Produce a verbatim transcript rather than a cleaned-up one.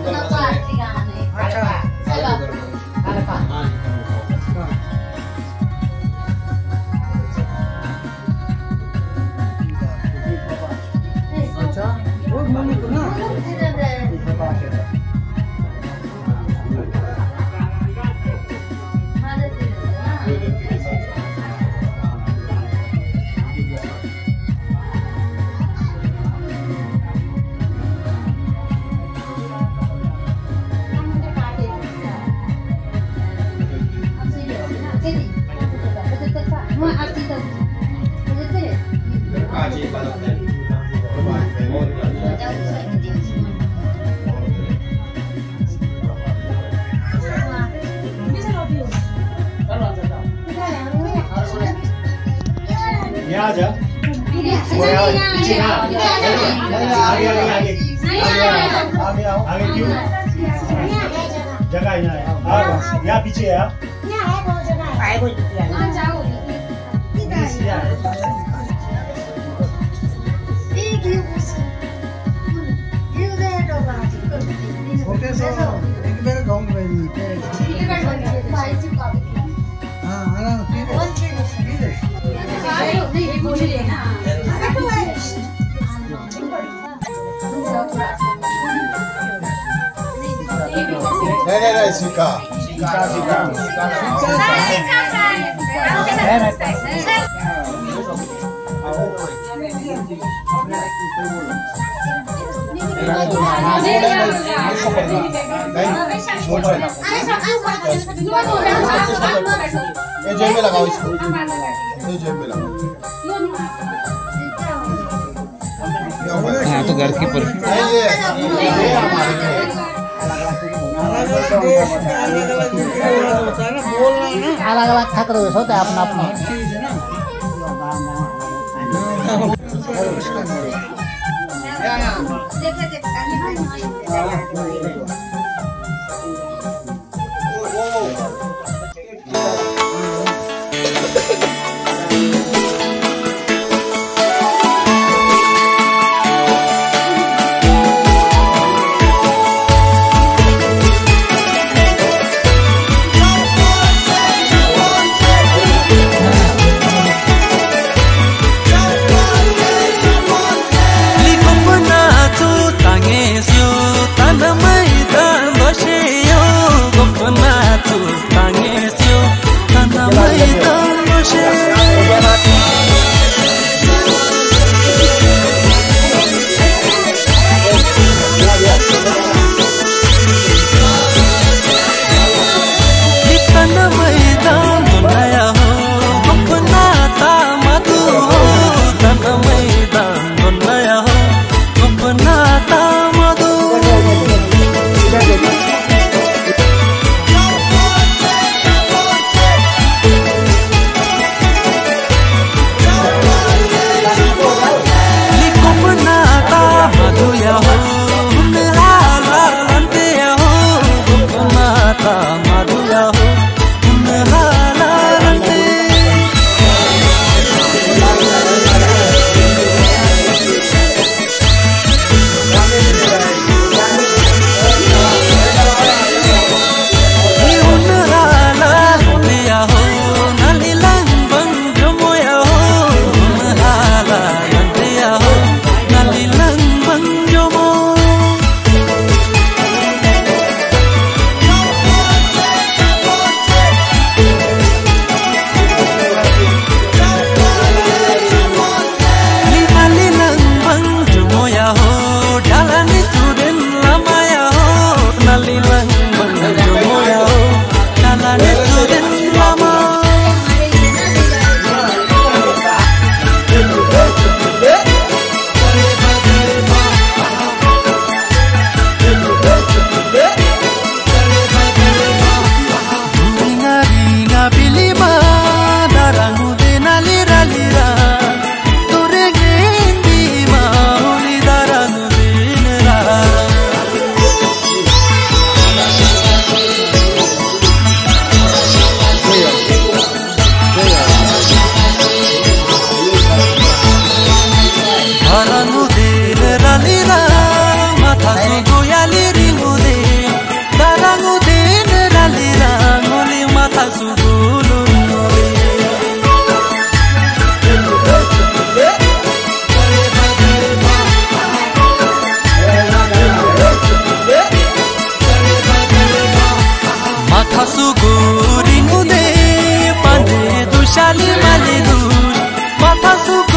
यहाँ आ जा। पीछे ना। आगे आगे आगे। आगे आओ। आगे क्यों? जगह यहाँ है। हाँ यहाँ पीछे है आप। यहाँ है बहुत जगह है। आए कोई कितना है? वहाँ जाओ। एक ही बस। ये उधर तो बात। ओके सो एक बार गाँव में नहीं थे। एक बार गाँव में भाई जी का भी। हाँ हाँ ठीक है। ठीक है। नहीं बोले ना। नहीं नहीं नहीं सिक्का सिक्का सिक्का ये जेब में लगाओ इसको ये जेब में लगाओ हाँ तो घर की पर ये ये हमारे अलग अलग खतरे होता है अपना अपना Tanah Maidan माली माली दूर माथा सुख